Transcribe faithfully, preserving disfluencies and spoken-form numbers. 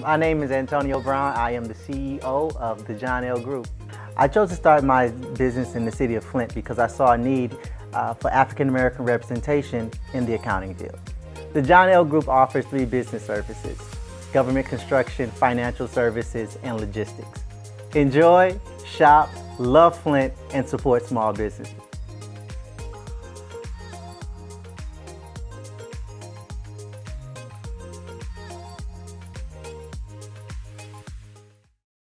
My name is Antonio Brown. I am the C E O of the John L. Group. I chose to start my business in the city of Flint because I saw a need uh, for African American representation in the accounting field. The John L. Group offers three business services: government construction, financial services, and logistics. Enjoy, shop, love Flint, and support small businesses.